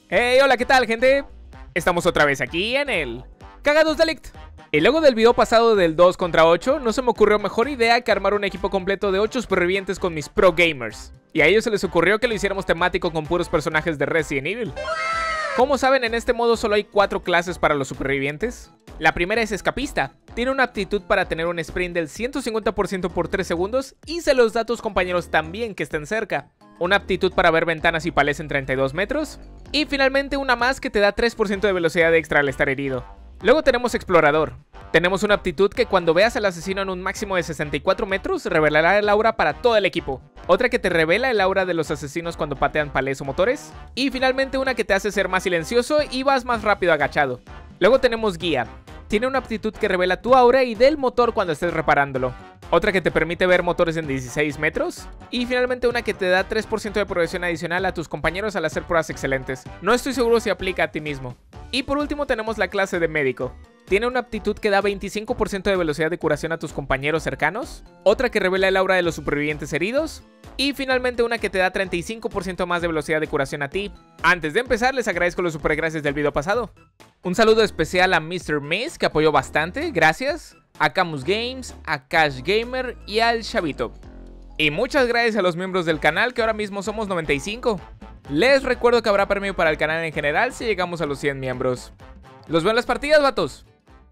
Hey, hola, ¿qué tal, gente? Estamos otra vez aquí en el Cagados Delict. Y luego del video pasado del 2 contra 8, no se me ocurrió mejor idea que armar un equipo completo de 8 supervivientes con mis pro gamers. Y a ellos se les ocurrió que lo hiciéramos temático con puros personajes de Resident Evil. Como saben, en este modo solo hay 4 clases para los supervivientes. La primera es escapista. Tiene una aptitud para tener un sprint del 150% por 3 segundos y se los da a tus compañeros también que estén cerca. Una aptitud para ver ventanas y palés en 32 metros. Y finalmente una más que te da 3% de velocidad extra al estar herido. Luego tenemos explorador. Tenemos una aptitud que cuando veas al asesino en un máximo de 64 metros revelará el aura para todo el equipo. Otra que te revela el aura de los asesinos cuando patean palés o motores. Y finalmente una que te hace ser más silencioso y vas más rápido agachado. Luego tenemos guía. Tiene una aptitud que revela tu aura y del motor cuando estés reparándolo. Otra que te permite ver motores en 16 metros. Y finalmente una que te da 3% de progresión adicional a tus compañeros al hacer pruebas excelentes. No estoy seguro si aplica a ti mismo. Y por último tenemos la clase de médico. Tiene una aptitud que da 25% de velocidad de curación a tus compañeros cercanos. Otra que revela el aura de los supervivientes heridos. Y finalmente una que te da 35% más de velocidad de curación a ti. Antes de empezar, les agradezco los super gracias del video pasado. Un saludo especial a Mr. Maze, que apoyó bastante, gracias. A Camus Games, a Cash Gamer y al Chavito. Y muchas gracias a los miembros del canal, que ahora mismo somos 95. Les recuerdo que habrá premio para el canal en general si llegamos a los 100 miembros. Los veo en las partidas, vatos.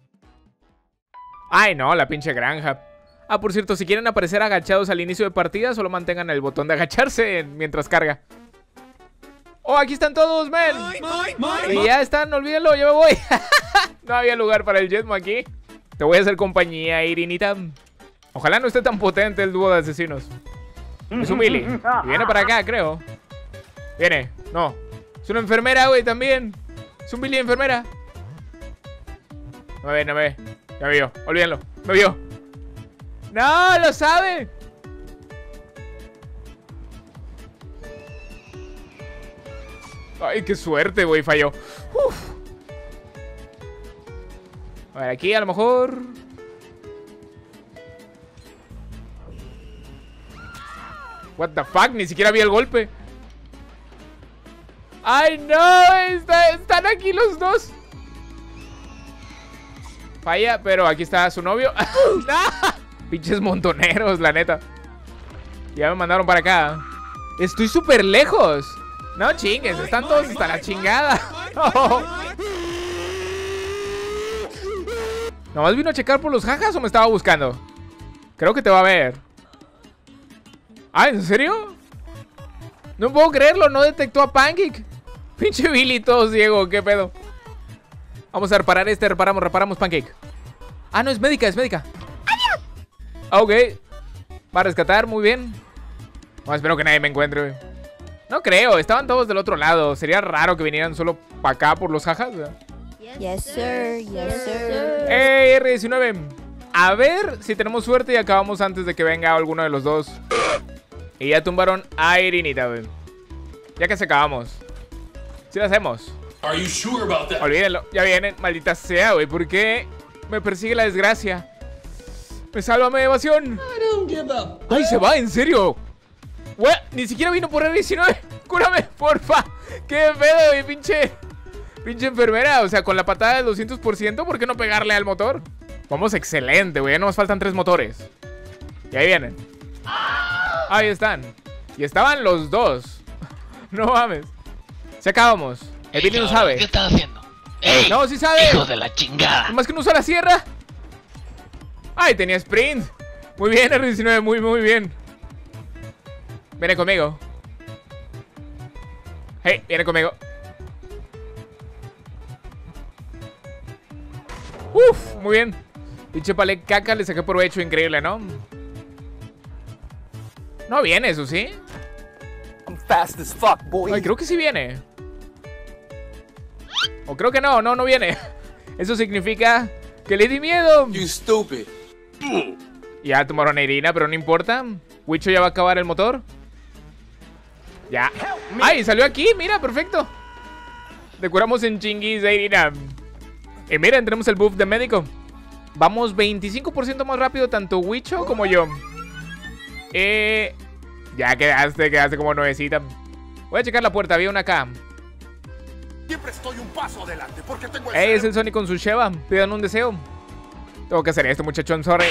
Ay no, la pinche granja. Ah, por cierto, si quieren aparecer agachados al inicio de partida, solo mantengan el botón de agacharse mientras carga. ¡Oh, aquí están todos, men! Y ya están, olvídenlo, ya me voy. No había lugar para el Jetmo aquí. Te voy a hacer compañía, Irinita. Ojalá no esté tan potente el dúo de asesinos. Es un Billy. Y viene para acá, creo. Viene, no. Es una enfermera, güey, también. Es un Billy enfermera. No me ve, no me ve. Ya me vio, olvídenlo, me vio. ¡No, lo sabe! Ay, qué suerte, güey, falló. Uf. A ver, aquí a lo mejor... What the fuck, ni siquiera vi el golpe. ¡Ay, no! Están aquí los dos. Falla, pero aquí está su novio. ¡No! Pinches montoneros, la neta. Ya me mandaron para acá. Estoy súper lejos. No chingues, están todos hasta la chingada. Oh. ¿Nomás vino a checar por los jajas o me estaba buscando? Creo que te va a ver. Ah, ¿en serio? No puedo creerlo, no detectó a Pancake. Pinche Billy todo ciego, qué pedo. Vamos a reparar este, reparamos Pancake. Ah, no, es médica, es médica. Ok. Va a rescatar, muy bien. No, espero que nadie me encuentre, güey. No creo, estaban todos del otro lado. Sería raro que vinieran solo para acá por los jajas, ¿verdad? Yes, sir. Yes, sir. ¡Ey, R19! A ver si tenemos suerte y acabamos antes de que venga alguno de los dos. Y ya tumbaron a Irinita, güey. Ya casi acabamos. Sí lo hacemos. Olvídenlo, ya vienen. Maldita sea, güey. ¿Por qué me persigue la desgracia? ¡Me sálvame de evasión! ¡Ay, se va! ¿En serio? What? Ni siquiera vino por R19. ¡Cúrame, porfa! ¡Qué pedo, güey! Pinche enfermera. O sea, con la patada del 200%, ¿por qué no pegarle al motor? Vamos, excelente, güey. Ya nos faltan 3 motores. Y ahí vienen. Ahí están. Y estaban los dos. No mames. Se acabamos. El Billy no sabe. ¿Qué estás haciendo? ¡Ey! No, sí sabe. ¡Hijo de la chingada! Más que no usa la sierra. ¡Ay, tenía sprint! Muy bien, R19, muy bien. Viene conmigo. Hey, viene conmigo. Uf, muy bien. Pinche palé caca, le saqué provecho increíble, ¿no? No viene, eso sí. I'm fast as fuck, boy. Ay, creo que sí viene. O creo que no viene. Eso significa que le di miedo. You stupid. Ya tomaron a Irina, pero no importa. Wicho ya va a acabar el motor. Ya. ¡Ay! Salió aquí, mira, perfecto. Decoramos en chinguis de Irina. Y miren, tenemos el buff de médico. Vamos 25% más rápido tanto Wicho como yo. Ya quedaste como nuevecita. Voy a checar la puerta, había una acá. Siempre estoy un paso adelante porque tengo el Ey, es el Sonic con su Sheva. Pidan un deseo. Tengo que hacer esto, muchachón, sorry.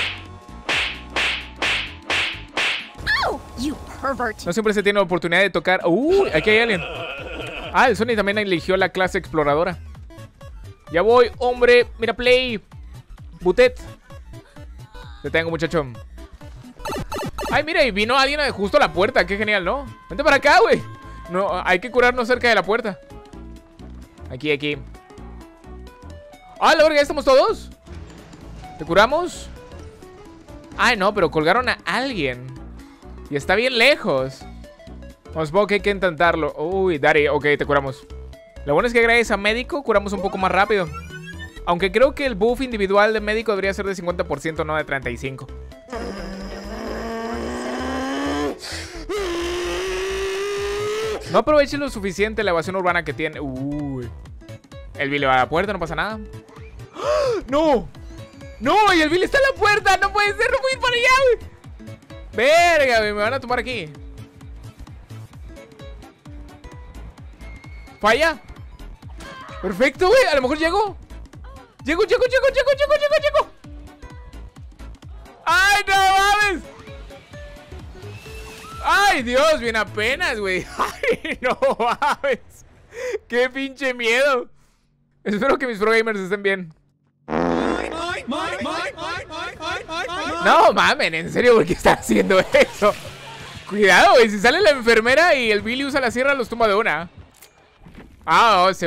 You pervert. No siempre se tiene la oportunidad de tocar. Aquí hay alguien. Ah, el Sonic también eligió la clase exploradora. Ya voy, hombre. Mira, play. Butet. Te tengo, muchachón. Ay, mira, y vino alguien justo a la puerta. Qué genial, ¿no? Vente para acá, güey. No, hay que curarnos cerca de la puerta. Aquí, aquí. Ah, la verga, ¿ya estamos todos? ¿Te curamos? Ay, no, pero colgaron a alguien. Y está bien lejos. Supongo que hay que intentarlo. Uy, Dari, ok, te curamos. Lo bueno es que gracias a médico curamos un poco más rápido. Aunque creo que el buff individual de médico debería ser de 50%, no de 35%. No aproveche lo suficiente la evasión urbana que tiene. Uy. El Billy va a la puerta, no pasa nada. ¡No! ¡No! ¡Y el Billy está en la puerta! ¡No puede ser! ¡No puedo ir para allá, güey! ¡Verga, güey! Me van a tomar aquí. ¿Falla? Perfecto, güey. A lo mejor llego. Llego. ¡Ay, no mames! ¡Ay, Dios! Bien apenas, güey. ¡Ay, no mames! ¡Qué pinche miedo! Espero que mis pro gamers estén bien. No mamen, en serio, ¿por qué están haciendo eso? Cuidado, güey. Si sale la enfermera y el Billy usa la sierra, los tumba de una. Ah, oh,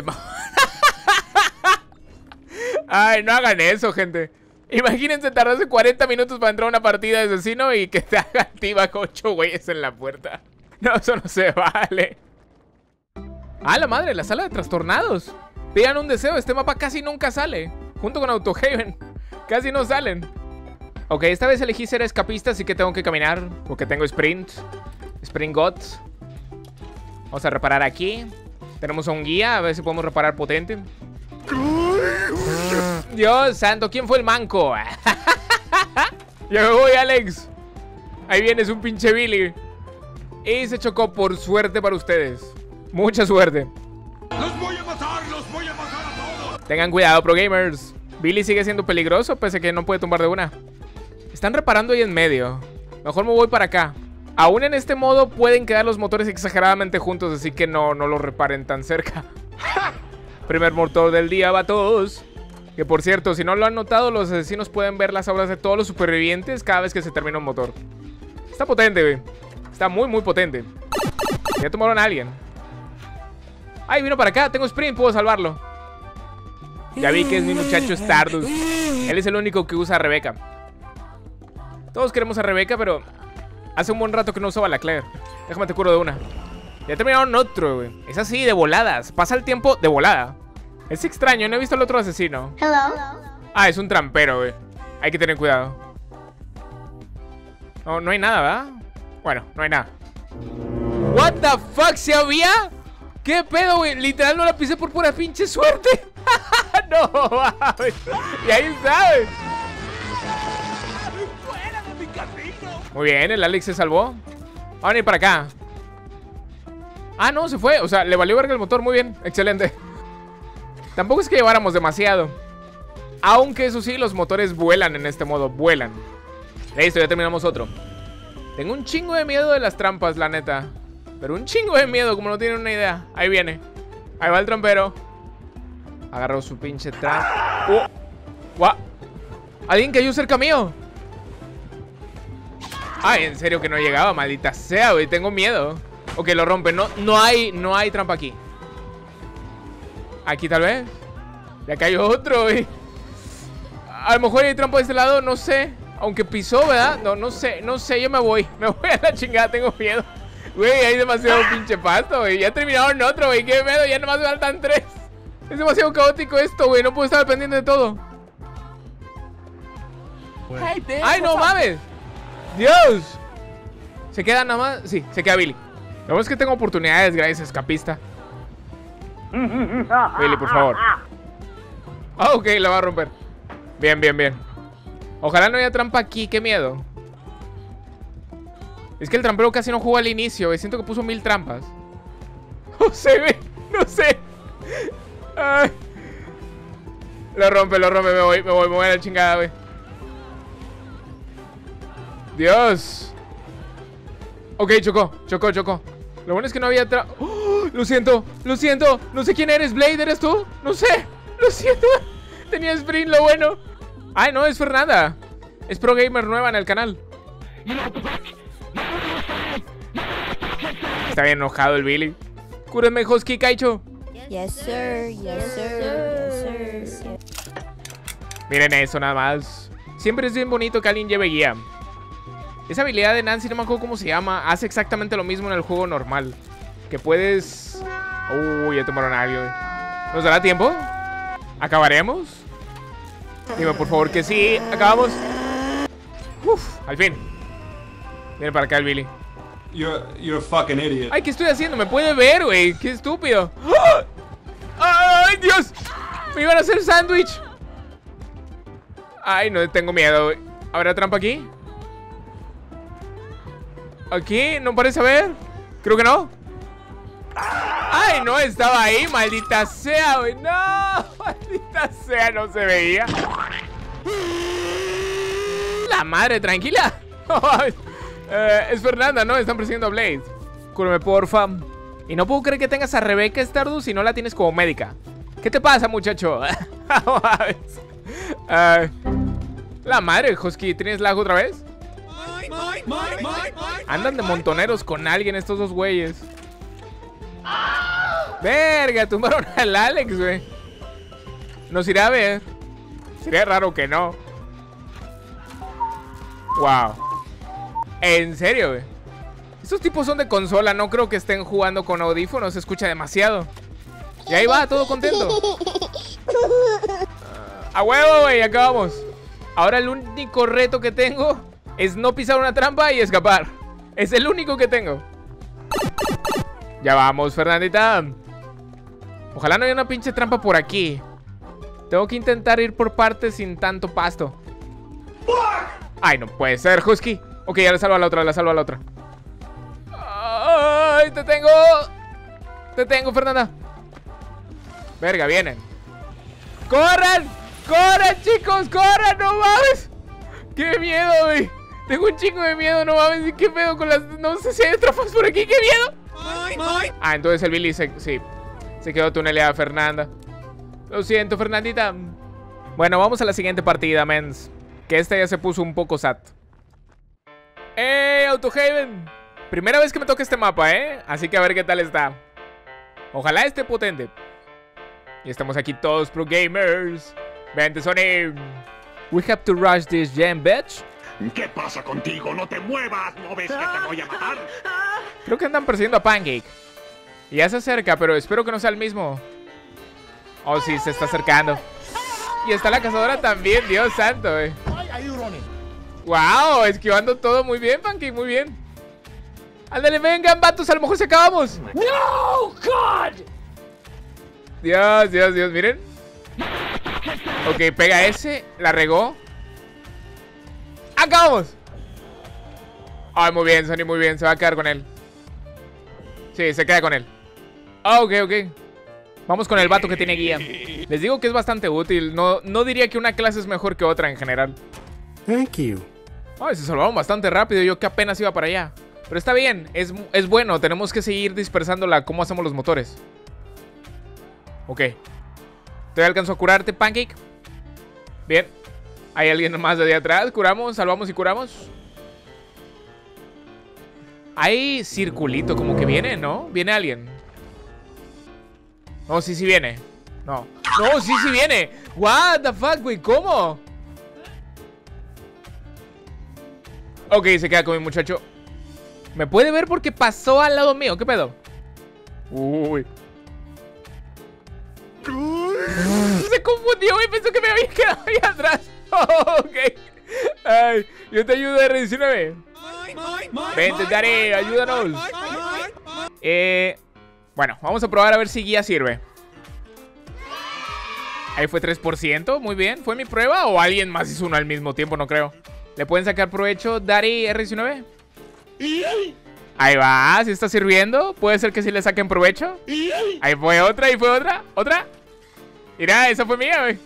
Ay, no hagan eso, gente. Imagínense tardarse 40 minutos para entrar a una partida de asesino y que te haga activa con 8 güeyes en la puerta. No, eso no se vale. Ah, la madre, la sala de trastornados. Pidan un deseo, este mapa casi nunca sale. Junto con Autohaven, casi no salen. Ok, esta vez elegí ser escapista, así que tengo que caminar. Porque tengo sprint. Sprint God. Vamos a reparar aquí. Tenemos a un guía, a ver si podemos reparar potente. Dios santo, ¿quién fue el manco? Ya me voy, Alex. Ahí vienes, un pinche Billy. Y se chocó, por suerte para ustedes. Mucha suerte. ¡Los voy a matar a todos! Tengan cuidado, pro gamers. Billy sigue siendo peligroso, pese a que no puede tumbar de una. Están reparando ahí en medio. Mejor me voy para acá. Aún en este modo pueden quedar los motores exageradamente juntos, así que no los reparen tan cerca. Primer motor del día, vatos. Que por cierto, si no lo han notado, los asesinos pueden ver las auras de todos los supervivientes cada vez que se termina un motor. Está potente, güey. Está muy, muy potente. Ya tomaron a alguien. Ay, vino para acá. Tengo sprint, puedo salvarlo. Ya vi que es mi muchacho Stardust. Él es el único que usa a Rebeca. Todos queremos a Rebeca, pero hace un buen rato que no usaba la Claire. Déjame te curo de una. Ya terminaron otro, güey. Es así, de voladas. Pasa el tiempo de volada. Es extraño, no he visto al otro asesino. Hello. Ah, es un trampero, güey. Hay que tener cuidado. No hay nada, ¿verdad? Bueno, no hay nada. What the fuck, ¿se había? ¿Qué pedo, güey? Literal no la pisé por pura pinche suerte. No, mames. Y ahí está, güey. Muy bien, el Alex se salvó. Vamos a ir para acá. Ah, no, se fue. O sea, le valió verga el motor. Muy bien, excelente. Tampoco es que lleváramos demasiado. Aunque eso sí, los motores vuelan en este modo. Vuelan. Listo, ya terminamos otro. Tengo un chingo de miedo de las trampas, la neta. Pero un chingo de miedo, como no tienen una idea. Ahí viene. Ahí va el trampero. Agarró su pinche trampa. Alguien cayó cerca mío. Ay, en serio que no llegaba, maldita sea, güey. Tengo miedo. Ok, lo rompe. No hay trampa aquí. Aquí tal vez. Ya cayó otro, güey. A lo mejor hay trampa de este lado, no sé. Aunque pisó, ¿verdad? No sé, yo me voy. Me voy a la chingada, tengo miedo. Güey, hay demasiado pinche pasto, güey. Ya terminaron otro, güey. Qué miedo, ya nomás me faltan 3. Es demasiado caótico esto, güey. No puedo estar pendiente de todo. ¡Ay, no mames! ¡Dios! ¿Se queda nada más? Sí, se queda Billy. Lo bueno es que tengo oportunidades, gracias, escapista. Billy, por favor. Ah, ok, la va a romper. Bien, bien, bien. Ojalá no haya trampa aquí, qué miedo. Es que el trampero casi no jugó al inicio, güey. Siento que puso 1000 trampas. No sé, güey. No sé. Ay. Lo rompe, me voy a la chingada, güey. Dios. Ok, chocó. Lo bueno es que no había ¡Oh! Lo siento. No sé quién eres, Blade, ¿eres tú? No sé. Lo siento. Tenía sprint, lo bueno. Ay, no, es Fernanda. Es pro gamer nueva en el canal. Está bien enojado el Billy. Cúrame, Husky, Kaicho. Yes, sir. Yes, sir. Yes, sir. Miren eso nada más. Siempre es bien bonito que alguien lleve guía. Esa habilidad de Nancy, no me acuerdo cómo se llama, hace exactamente lo mismo en el juego normal. Que puedes... Uy, ya tomaron algo. ¿Nos dará tiempo? ¿Acabaremos? Dime por favor que sí. ¿Acabamos? Uf, al fin. Viene para acá el Billy. You're a fucking idiot. Ay, ¿qué estoy haciendo? Me puede ver, güey. Qué estúpido. ¡Oh! ¡Ay, Dios! Me iban a hacer sándwich. Ay, no, tengo miedo, güey. ¿Habrá trampa aquí? ¿Aquí? ¿No parece haber? Creo que no. Ay, no, estaba ahí. Maldita sea, güey. No, maldita sea, no se veía. La madre, tranquila. Es Fernanda, ¿no? Están persiguiendo a Blade. Cúrame, porfa. Y no puedo creer que tengas a Rebecca Stardust si no la tienes como médica. ¿Qué te pasa, muchacho? La madre, Husky. ¿Tienes lag otra vez? Andan de montoneros con alguien estos dos güeyes. Verga, tumbaron al Alex, güey. Nos irá a ver. Sería raro que no. Wow. En serio, güey. Estos tipos son de consola. No creo que estén jugando con audífonos. Se escucha demasiado. Y ahí va, todo contento. A huevo, güey, acabamos. Ahora el único reto que tengo es no pisar una trampa y escapar. Es el único que tengo. Ya vamos, Fernandita. Ojalá no haya una pinche trampa por aquí. Tengo que intentar ir por partes sin tanto pasto. Ay, no puede ser, Husky. Ok, ya la salvo a la otra, Ay, te tengo, Fernanda. Verga, vienen. ¡Corran! ¡Corran, chicos! ¡Corran! ¡No mames! ¡Qué miedo, güey! Tengo un chingo de miedo, no mames. ¿Qué pedo con las...? No sé si hay trampas por aquí. ¡Qué miedo! Ah, entonces el Billy se quedó tuneleada, Fernanda. Lo siento, Fernandita. Bueno, vamos a la siguiente partida, mens. Que esta ya se puso un poco sad. ¡Ey, Autohaven! Primera vez que me toca este mapa, así que a ver qué tal está. Ojalá esté potente. Y estamos aquí todos pro gamers. Vente, Sony. We have to rush this jam, bitch. ¿Qué pasa contigo? ¡No te muevas! ¿No ves que te voy a matar? Creo que andan persiguiendo a Pancake. Y ya se acerca, pero espero que no sea el mismo. Oh, sí, se está acercando. Y está la cazadora también, Dios santo, Wow, esquivando todo muy bien, Pancake, muy bien. Ándale, vengan, vatos, a lo mejor se acabamos. No, God. Dios, miren. Ok, pega ese, la regó. ¡Acabamos! Ay, muy bien, Sony, muy bien, se va a quedar con él. Sí, se queda con él. Ok. Vamos con el vato que tiene guía. Les digo que es bastante útil. No diría que una clase es mejor que otra en general. Thank you. Ay, se salvaron bastante rápido. Yo que apenas iba para allá. Pero está bien, es bueno. Tenemos que seguir dispersándola. ¿Cómo hacemos los motores? Ok. ¿Te alcanzo a curarte, Pancake? Bien. Hay alguien más de ahí atrás. Curamos, salvamos y curamos. Hay circulito como que viene, ¿no? Viene alguien. No, sí viene. No, sí viene. What the fuck, güey, ¿cómo? Ok, se queda con mi muchacho. ¿Me puede ver porque pasó al lado mío? ¿Qué pedo? Uy. Se confundió y pensó que me había quedado ahí atrás. Ok. Ay, yo te ayudo, R19. Vente, Dare, ayúdanos. Bueno, vamos a probar a ver si guía sirve. Ahí fue 3%, muy bien. ¿Fue mi prueba o alguien más hizo uno al mismo tiempo? No creo. ¿Le pueden sacar provecho, Dari R19? Ahí va, ¿sí está sirviendo? ¿Puede ser que sí le saquen provecho? Ahí fue otra, ¿Otra? Mira, esa fue mía, güey.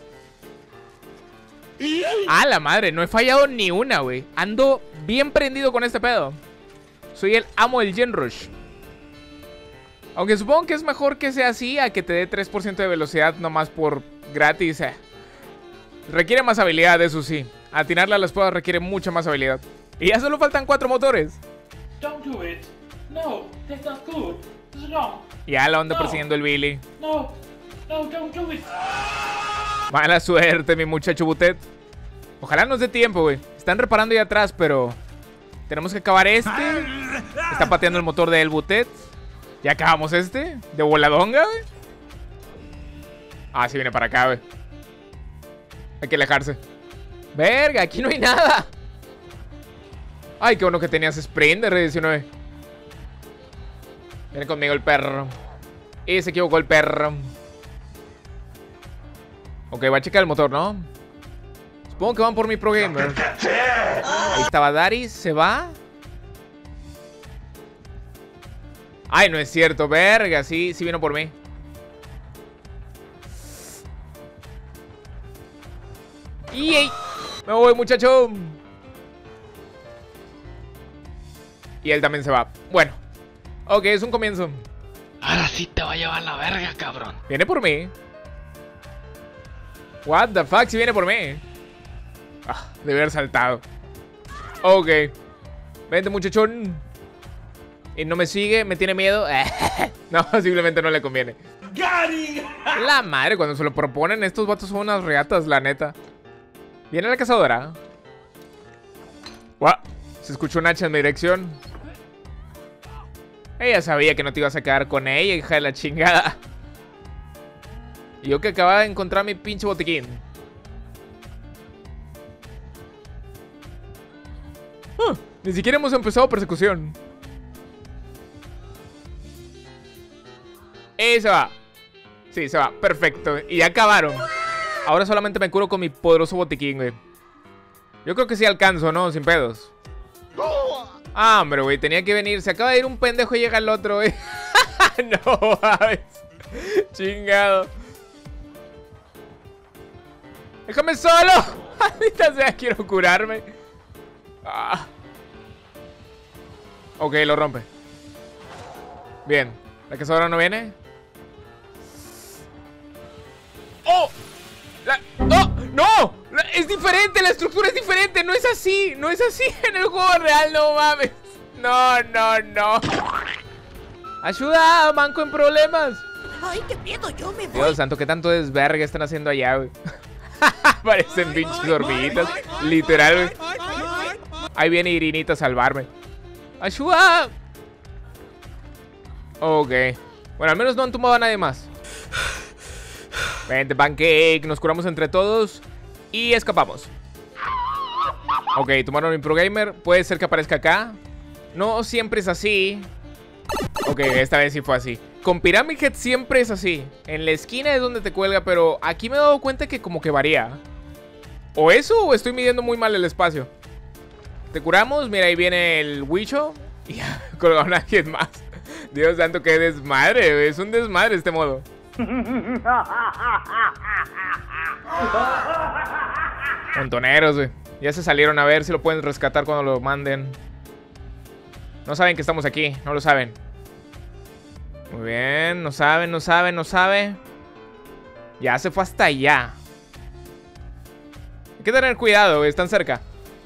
¡Ah, la madre! No he fallado ni una, güey. Ando bien prendido con este pedo. Soy el amo del Gen Rush. Aunque supongo que es mejor que sea así a que te dé 3% de velocidad nomás por gratis. Requiere más habilidad, eso sí. Atinarle a la espada requiere mucha más habilidad. Y ya solo faltan 4 motores. Don't do it. No, that's not good. It's wrong. Ya la anda persiguiendo el Billy. No, no, don't do it. Mala suerte, mi muchacho Butet. Ojalá nos dé tiempo, güey. Están reparando ahí atrás, pero tenemos que acabar este. Está pateando el motor de El Butet. Ya acabamos este. De voladonga, güey. Ah, sí viene para acá, güey. Hay que alejarse. Verga, aquí no hay nada. Ay, qué bueno que tenías sprint de R19. Viene conmigo el perro. Y se equivocó el perro. Ok, va a checar el motor, ¿no? Supongo que van por mi Pro Gamer. Ahí estaba Darius, se va. Ay, no es cierto, verga, sí vino por mí. Y ey, me voy, muchacho. Y él también se va. Bueno, ok, es un comienzo. Ahora sí te va a llevar la verga, cabrón. Viene por mí. What the fuck, si viene por mí. Ah, debe haber saltado. Ok. Vente, muchachón. Y no me sigue, me tiene miedo. No, simplemente no le conviene. La madre, cuando se lo proponen, estos vatos son unas reatas, la neta. Viene la cazadora. Wow, se escuchó un hacha en mi dirección. Ella sabía que no te ibas a quedar con ella, hija de la chingada. Y yo que acababa de encontrar mi pinche botiquín. Ni siquiera hemos empezado persecución. Se va. Sí, se va, perfecto. Y ya acabaron. Ahora solamente me curo con mi poderoso botiquín, güey. Yo creo que sí alcanzo, ¿no? Sin pedos. Ah, hombre, güey, tenía que venir. Se acaba de ir un pendejo y llega el otro, güey. No, mames. Chingado. ¡Déjame solo! Ahorita sea, quiero curarme. Ah. Ok, lo rompe. Bien. ¿La cazadora no viene? ¡Oh! ¡Oh! ¡No! Es diferente, la estructura es diferente. No es así, no es así en el juego real, no mames. No, no, no. Ayuda, manco en problemas. Ay, qué miedo, yo me voy. Dios santo, qué tanto desvergue están haciendo allá, güey. Parecen pinches hormiguitas. Literal, güey. Ahí viene Irinita a salvarme. ¡Ayuda! Ok. Bueno, al menos no han tumbado a nadie más. Vente, Pancake. Nos curamos entre todos y escapamos. Ok, tomaron mi Pro Gamer. Puede ser que aparezca acá. No siempre es así. Ok, esta vez sí fue así. Con Pyramid Head siempre es así. En la esquina es donde te cuelga, pero aquí me he dado cuenta que como que varía. O eso, o estoy midiendo muy mal el espacio. Te curamos, mira, ahí viene el Wicho. Y ya, colgaron a alguien más. Dios santo, qué desmadre, güey. Es un desmadre este modo. Montoneros, güey. Ya se salieron, a ver si lo pueden rescatar cuando lo manden. No saben que estamos aquí, no lo saben. Muy bien, no saben, no saben, no sabe. Ya se fue hasta allá. Hay que tener cuidado, güey, están cerca.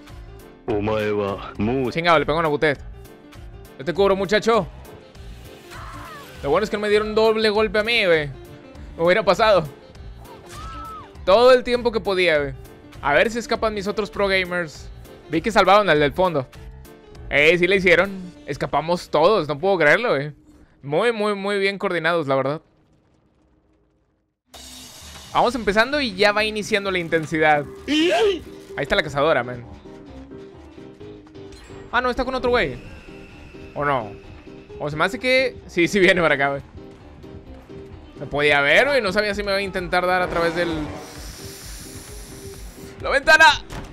Chingado, le pego una butet. Yo te cubro, muchacho. Lo bueno es que no me dieron doble golpe a mí, güey. Me hubiera pasado todo el tiempo que podía, güey. A ver si escapan mis otros Pro Gamers. Vi que salvaron al del fondo. Sí le hicieron. Escapamos todos, no puedo creerlo, güey. Muy bien coordinados, la verdad. Vamos empezando y ya va iniciando la intensidad. Ahí está la cazadora, man. Ah, no, está con otro güey. ¿O no? O se me hace que... Sí, viene para acá, güey. Se podía ver, güey. No sabía si me iba a intentar dar a través del... ¡La ventana!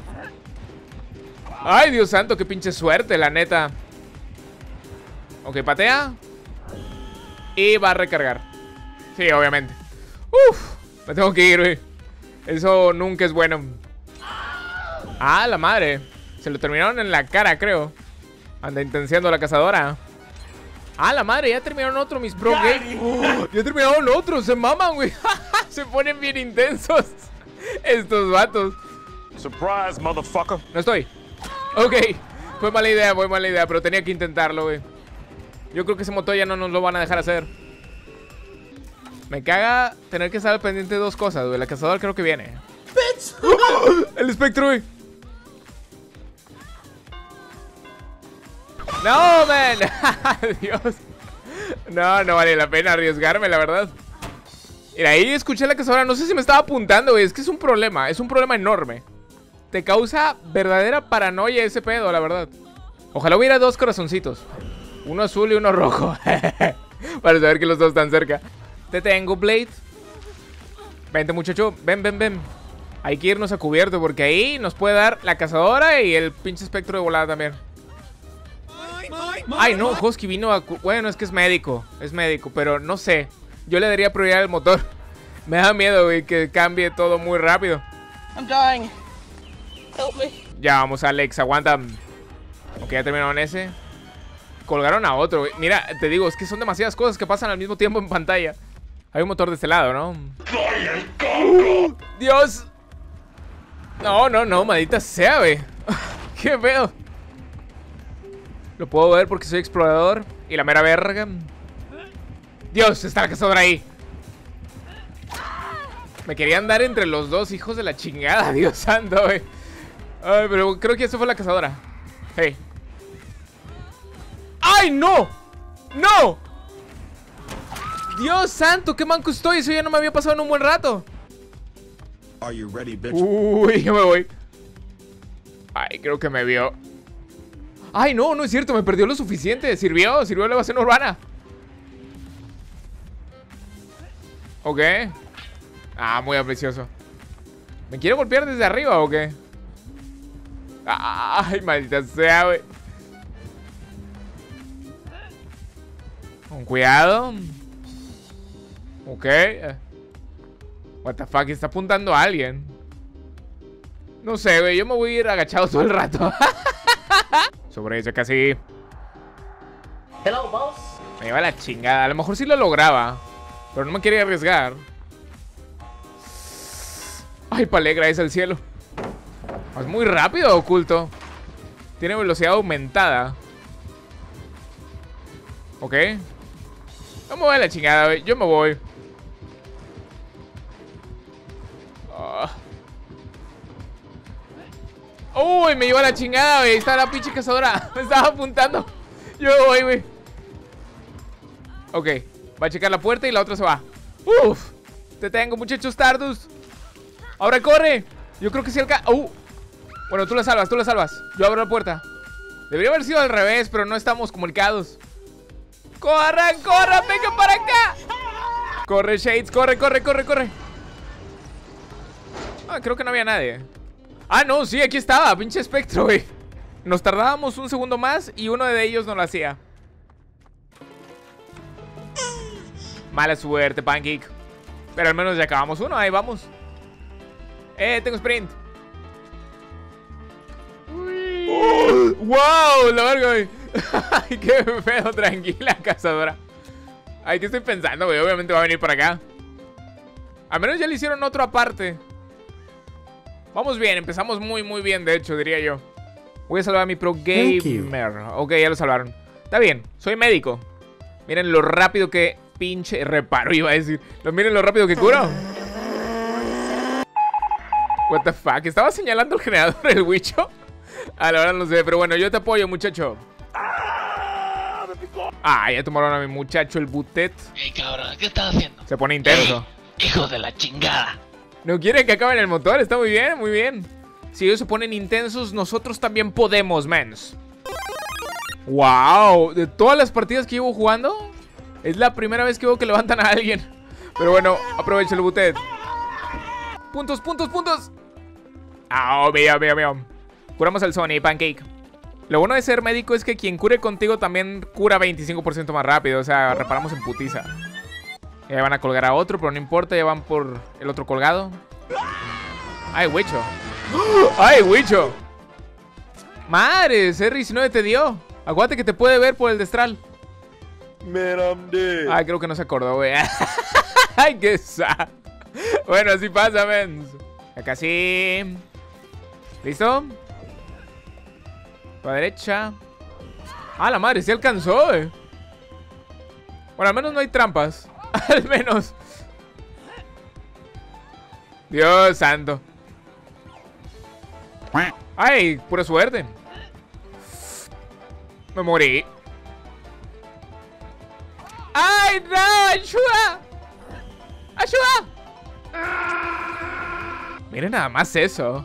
Ay, Dios santo, qué pinche suerte, la neta. Ok, patea. Y va a recargar. Sí, obviamente. Uf. Me tengo que ir, güey. Eso nunca es bueno. Ah, la madre. Se lo terminaron en la cara, creo. Anda intenciando la cazadora. Ah, la madre, ya terminaron otro, mis bro game. Oh, ya terminaron otros, se maman, güey. Se ponen bien intensos estos vatos. Surprise, motherfucker. No estoy. Ok, fue mala idea, pero tenía que intentarlo, güey. Yo creo que ese motor ya no nos lo van a dejar hacer. Me caga tener que estar al pendiente de dos cosas, güey. La cazadora creo que viene. El espectro, güey. No, man. Dios. No vale la pena arriesgarme, la verdad. Mira, ahí escuché la cazadora. No sé si me estaba apuntando, güey. Es que es un problema enorme. Te causa verdadera paranoia ese pedo, la verdad. Ojalá hubiera dos corazoncitos. Uno azul y uno rojo. Para saber que los dos están cerca. Te tengo, Blade. Vente, muchacho. Ven. Hay que irnos a cubierto porque ahí nos puede dar la cazadora y el pinche espectro de volada también. Ay, no, Husky vino a... Bueno, es que es médico, pero no sé. Yo le daría prioridad al motor. Me da miedo, güey, que cambie todo muy rápido. I'm dying. Help me. Ya vamos, Alex, aguanta. Ok, ya terminaron ese. Colgaron a otro, güey. Mira, te digo, es que son demasiadas cosas que pasan al mismo tiempo en pantalla. Hay un motor de este lado, ¿no? ¡Dios! No, maldita sea, güey. ¡Qué feo! Lo puedo ver porque soy explorador. Y la mera verga. Dios, está la cazadora ahí. Me querían dar entre los dos, hijos de la chingada. Dios santo, güey. Ay, pero creo que eso fue la cazadora. Hey. ¡Ay, no! ¡No! Dios santo, qué manco estoy. Eso ya no me había pasado en un buen rato. Are you ready, bitch? Uy, yo me voy. Ay, creo que me vio. Ay, no es cierto, me perdió lo suficiente. Sirvió la evasión urbana. Ok. Ah, muy ambicioso. ¿Me quiere golpear desde arriba o qué? Ay, maldita sea, güey. Con cuidado. Ok. What the fuck, está apuntando a alguien. No sé, güey, yo me voy a ir agachado todo el rato. Sobre ella casi. Hello, boss. Me lleva la chingada. A lo mejor sí lo lograba, pero no me quería arriesgar. Ay, palegra es el cielo. Es muy rápido, oculto. Tiene velocidad aumentada. Ok. No me voy a la chingada, güey. Yo me voy. Uy, me lleva la chingada, güey. Ahí está la pinche cazadora. Me estaba apuntando. Yo me voy, güey. Ok. Va a checar la puerta y la otra se va. Uf. Te tengo, muchachos Stardust. Ahora corre. Yo creo que sí alcanza. Bueno, tú la salvas. Yo abro la puerta. Debería haber sido al revés, pero no estamos comunicados. ¡Corran! ¡Vengan para acá! Corre, Shades. Corre. Ah, creo que no había nadie. Ah, no, sí, aquí estaba. Pinche espectro, güey. Nos tardábamos un segundo más y uno de ellos no lo hacía. Mala suerte, Pancake. Pero al menos ya acabamos uno. Ahí vamos. Tengo sprint. ¡Wow! La verga, güey. Ay, qué feo. Tranquila, cazadora. Ay, ¿qué estoy pensando, güey? Obviamente va a venir por acá. Al menos ya le hicieron otro aparte. Vamos bien, empezamos muy bien, de hecho, diría yo. Voy a salvar a mi pro gamer. Ok, ya lo salvaron. Está bien, soy médico. Miren lo rápido que pinche reparo, iba a decir. Miren lo rápido que curo. What the fuck, ¿estaba señalando el generador el Wicho? A la verdad no sé, pero bueno, yo te apoyo, muchacho. Ah, ya tomaron a mi muchacho el butet. Ey, cabrón, ¿qué estás haciendo? Se pone intenso. Hijo de la chingada. No quieren que acaben el motor, está muy bien. Si ellos se ponen intensos, nosotros también podemos, mens. Wow, de todas las partidas que llevo jugando, es la primera vez que veo que levantan a alguien. Pero bueno, aprovecho el butet. Puntos. Ah, mira. Curamos al Sony, Pancake. Lo bueno de ser médico es que quien cure contigo también cura 25% más rápido. O sea, reparamos en putiza. Ya van a colgar a otro, pero no importa, ya van por el otro colgado. ¡Ay, Wicho! ¡Ay, Wicho! ¡Madre! R19 te dio. Aguante que te puede ver por el destral. Ay, creo que no se acordó, güey. Ay, qué sad. Bueno, así pasa, men. Acá sí. ¿Listo? Para derecha. Ah, la madre, sí alcanzó, Bueno, al menos no hay trampas. Al menos. Dios santo. Ay, pura suerte. Me morí. ¡Ay, no! ¡Ayuda! ¡Ayuda! Miren nada más eso.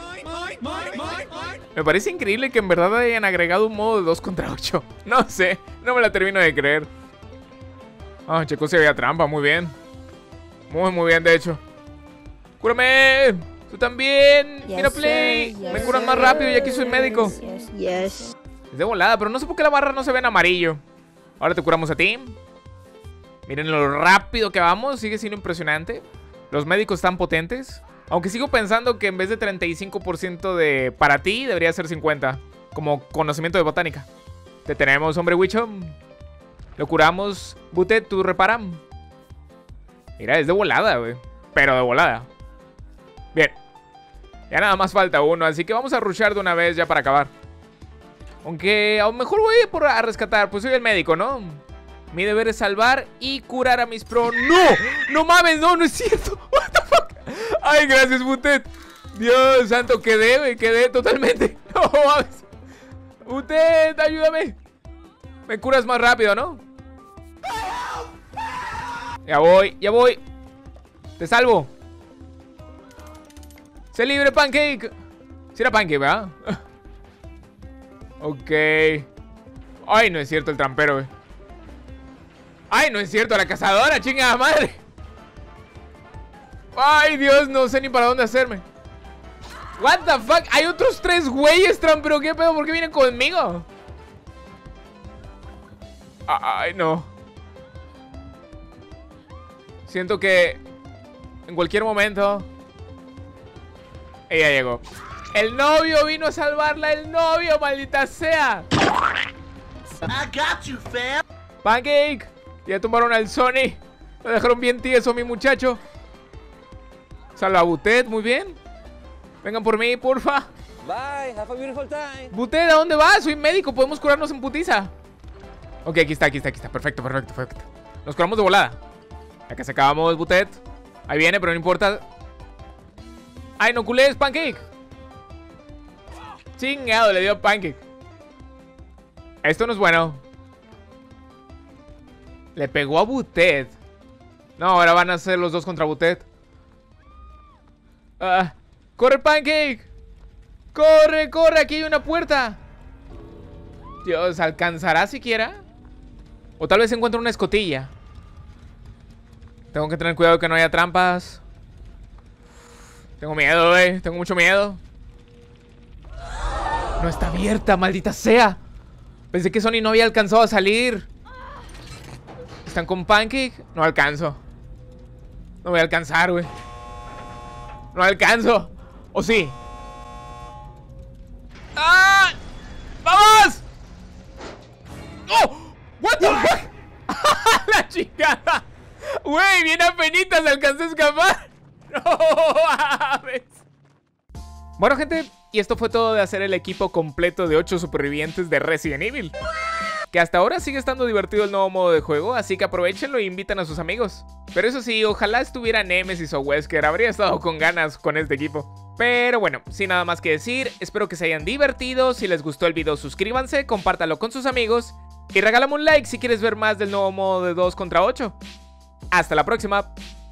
Me parece increíble que en verdad hayan agregado un modo de 2 contra 8. No sé, no me la termino de creer. Ah, chicos, se veía trampa, muy bien. Muy bien, de hecho. ¡Cúrame! ¡Tú también! ¡Mira, Play! Me curan más rápido y aquí soy médico. Yes. Es de volada, pero no sé por qué la barra no se ve en amarillo. Ahora te curamos a ti. Miren lo rápido que vamos, sigue siendo impresionante. Los médicos están potentes. Aunque sigo pensando que en vez de 35% de para ti, debería ser 50%. Como conocimiento de botánica. Te tenemos, hombre Wicho. Lo curamos. Butet, tú reparam. Mira, es de volada, güey. Pero de volada. Bien. Ya nada más falta uno, así que vamos a rushar de una vez ya para acabar. Aunque a lo mejor voy a rescatar, pues soy el médico, ¿no? Mi deber es salvar y curar a mis pro... ¡No! ¡No mames! ¡No, no es cierto! What the fuck? ¡Ay, gracias, Butet! Dios santo, quedé totalmente. ¡No mames! Butet, ayúdame. Me curas más rápido, ¿no? Ya voy. Te salvo. ¡Sé libre, Pancake! Sí era Pancake, ¿verdad? Ok. Ay, no es cierto el trampero, güey. Ay, no es cierto, la cazadora, chingada madre. Ay, Dios, no sé ni para dónde hacerme. What the fuck, hay otros 3 güeyes, trampero. ¿Qué pedo? ¿Por qué vienen conmigo? Ay, no. Siento que en cualquier momento ella llegó. El novio vino a salvarla, el novio, maldita sea. I got you, fam. Pancake, ya tomaron al Sony. Lo dejaron bien tieso, mi muchacho. Salva a Butet, muy bien. Vengan por mí, porfa. Bye, have a beautiful time. Butet, ¿a dónde vas? Soy médico, podemos curarnos en putiza. Ok, aquí está. Perfecto. Nos curamos de volada. Acá se acabamos, Butet. Ahí viene, pero no importa. Ay, no culés, Pancake. Chingado, le dio Pancake. Esto no es bueno. Le pegó a Butet. No, ahora van a ser los 2 contra Butet. ¡Corre, Pancake! ¡Corre! Aquí hay una puerta. Dios, ¿alcanzará siquiera? O tal vez encuentre una escotilla. Tengo que tener cuidado que no haya trampas. Tengo miedo, tengo mucho miedo. No está abierta, maldita sea. Pensé que Sony no había alcanzado a salir. ¿Están con Pancake? No alcanzo. No voy a alcanzar, güey. No alcanzo. ¿O sí? ¡Ah! ¡Vamos! ¡Oh! ¿What the fuck? ¡La chingada! Güey, bien apenitas alcancé a escapar. No mames. Bueno, gente, y esto fue todo de hacer el equipo completo de 8 supervivientes de Resident Evil. Que hasta ahora sigue estando divertido el nuevo modo de juego, así que aprovechenlo e invitan a sus amigos. Pero eso sí, ojalá estuviera Nemesis o Wesker, habría estado con ganas con este equipo. Pero bueno, sin nada más que decir, espero que se hayan divertido. Si les gustó el video, suscríbanse, compártanlo con sus amigos y regálame un like si quieres ver más del nuevo modo de 2 contra 8. Hasta la próxima.